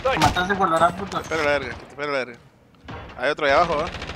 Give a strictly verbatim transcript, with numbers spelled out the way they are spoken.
Mataste por la puto. Te espero la verga, te espero la verga. Hay otro ahí abajo, ¿eh?